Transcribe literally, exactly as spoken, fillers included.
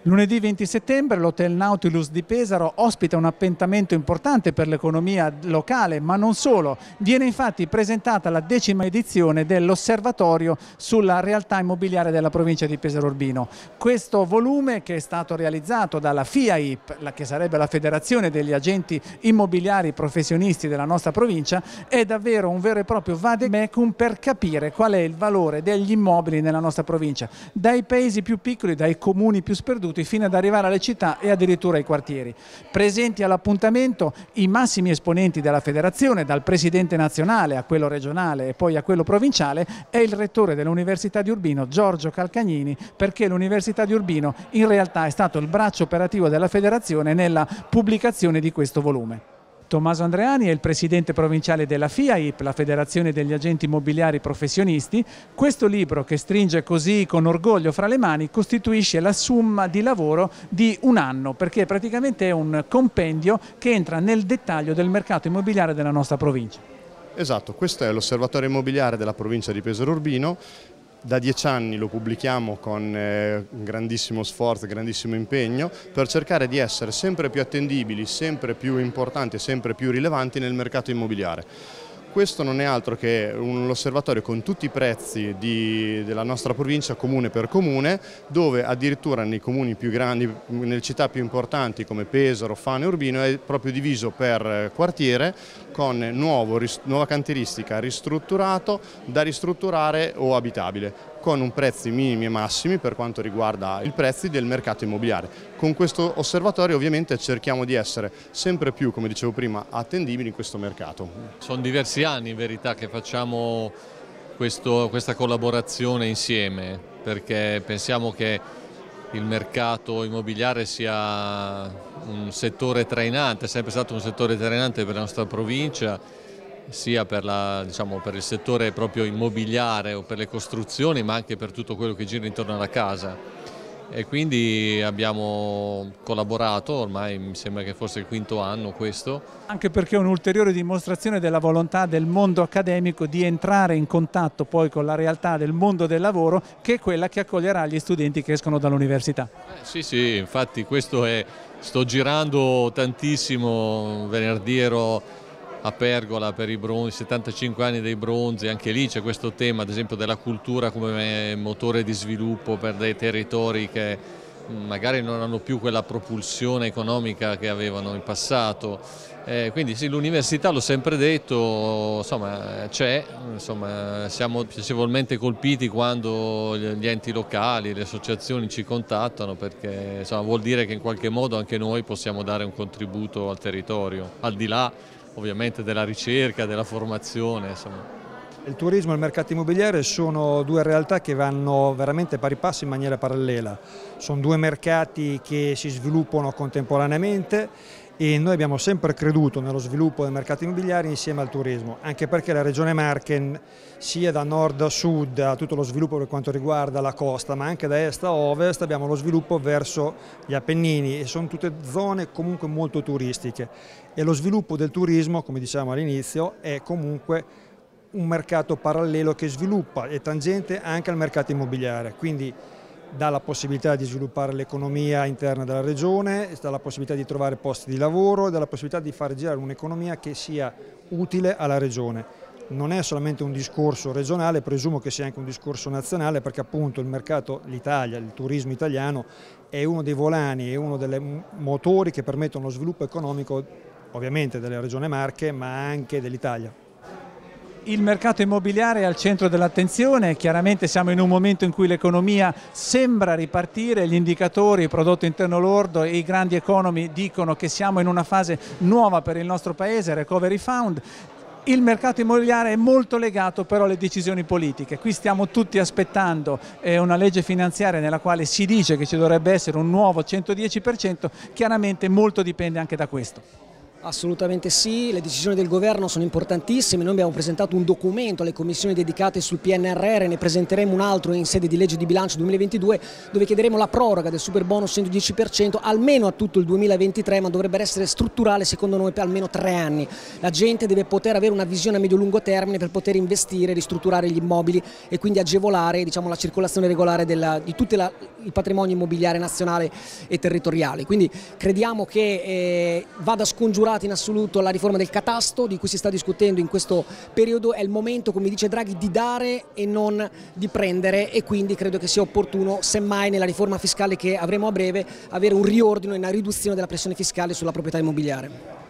Lunedì venti settembre l'Hotel Nautilus di Pesaro ospita un appuntamento importante per l'economia locale, ma non solo. Viene infatti presentata la decima edizione dell'Osservatorio sulla realtà immobiliare della provincia di Pesaro Urbino. Questo volume, che è stato realizzato dalla F I A I P, la che sarebbe la Federazione degli Agenti Immobiliari Professionisti della nostra provincia, è davvero un vero e proprio vademecum per capire qual è il valore degli immobili nella nostra provincia, dai paesi più piccoli, dai comuni più sperduti, fino ad arrivare alle città e addirittura ai quartieri. Presenti all'appuntamento i massimi esponenti della federazione, dal presidente nazionale a quello regionale e poi a quello provinciale, e il rettore dell'Università di Urbino, Giorgio Calcagnini, perché l'Università di Urbino in realtà è stato il braccio operativo della federazione nella pubblicazione di questo volume. Tommaso Andreani è il presidente provinciale della F I A I P, la Federazione degli Agenti Immobiliari Professionisti. Questo libro, che stringe così con orgoglio fra le mani, costituisce la somma di lavoro di un anno, perché praticamente è un compendio che entra nel dettaglio del mercato immobiliare della nostra provincia. Esatto, questo è l'Osservatorio Immobiliare della provincia di Pesaro Urbino. Da dieci anni lo pubblichiamo con eh, grandissimo sforzo e grandissimo impegno per cercare di essere sempre più attendibili, sempre più importanti e sempre più rilevanti nel mercato immobiliare. Questo non è altro che un osservatorio con tutti i prezzi di, della nostra provincia, comune per comune, dove addirittura nei comuni più grandi, nelle città più importanti come Pesaro, Fano e Urbino, è proprio diviso per quartiere con nuovo, nuova cantieristica, ristrutturato, da ristrutturare o abitabile, con un prezzi minimi e massimi per quanto riguarda i prezzi del mercato immobiliare. Con questo osservatorio ovviamente cerchiamo di essere sempre più, come dicevo prima, attendibili in questo mercato. Sono diversi anni in verità che facciamo questo, questa collaborazione insieme, perché pensiamo che il mercato immobiliare sia un settore trainante, è sempre stato un settore trainante per la nostra provincia, sia per, la, diciamo, per il settore proprio immobiliare o per le costruzioni, ma anche per tutto quello che gira intorno alla casa. E quindi abbiamo collaborato, ormai mi sembra che fosse il quinto anno questo. Anche perché è un'ulteriore dimostrazione della volontà del mondo accademico di entrare in contatto poi con la realtà del mondo del lavoro, che è quella che accoglierà gli studenti che escono dall'università. Eh, sì, sì, infatti questo è, sto girando tantissimo, venerdì ero a Pergola per i bronzi, settantacinque anni dei bronzi, anche lì c'è questo tema ad esempio della cultura come motore di sviluppo per dei territori che magari non hanno più quella propulsione economica che avevano in passato. Eh, quindi sì, l'università, l'ho sempre detto, insomma c'è, insomma, siamo piacevolmente colpiti quando gli enti locali, le associazioni ci contattano, perché insomma, vuol dire che in qualche modo anche noi possiamo dare un contributo al territorio, al di là ovviamente della ricerca, della formazione. Insomma. Il turismo e il mercato immobiliare sono due realtà che vanno veramente pari passo in maniera parallela. Sono due mercati che si sviluppano contemporaneamente e noi abbiamo sempre creduto nello sviluppo del mercato immobiliare insieme al turismo, anche perché la Regione Marche, sia da nord a sud, ha tutto lo sviluppo per quanto riguarda la costa, ma anche da est a ovest abbiamo lo sviluppo verso gli Appennini, e sono tutte zone comunque molto turistiche. E lo sviluppo del turismo, come dicevamo all'inizio, è comunque un mercato parallelo che sviluppa e tangente anche al mercato immobiliare, quindi dà la possibilità di sviluppare l'economia interna della regione, dà la possibilità di trovare posti di lavoro, dà la possibilità di far girare un'economia che sia utile alla regione. Non è solamente un discorso regionale, presumo che sia anche un discorso nazionale, perché appunto il mercato, l'Italia, il turismo italiano è uno dei volani, è uno dei motori che permettono lo sviluppo economico ovviamente della Regione Marche, ma anche dell'Italia. Il mercato immobiliare è al centro dell'attenzione, chiaramente siamo in un momento in cui l'economia sembra ripartire, gli indicatori, il prodotto interno lordo e i grandi economi dicono che siamo in una fase nuova per il nostro paese, Recovery Fund. Il mercato immobiliare è molto legato però alle decisioni politiche. Qui stiamo tutti aspettando eh, una legge finanziaria nella quale si dice che ci dovrebbe essere un nuovo centodieci per cento, chiaramente molto dipende anche da questo. Assolutamente sì, le decisioni del governo sono importantissime, noi abbiamo presentato un documento alle commissioni dedicate sul P N R R, ne presenteremo un altro in sede di legge di bilancio duemilaventidue dove chiederemo la proroga del super bonus cento dieci per cento almeno a tutto il duemilaventitré, ma dovrebbe essere strutturale secondo noi per almeno tre anni. La gente deve poter avere una visione a medio-lungo termine per poter investire, ristrutturare gli immobili e quindi agevolare, diciamo, la circolazione regolare della, di tutto la, il patrimonio immobiliare nazionale e territoriale. Quindi crediamo che eh, vada scongiurata in assoluto la riforma del catasto di cui si sta discutendo in questo periodo. È il momento, come dice Draghi, di dare e non di prendere, e quindi credo che sia opportuno, semmai nella riforma fiscale che avremo a breve, avere un riordino e una riduzione della pressione fiscale sulla proprietà immobiliare.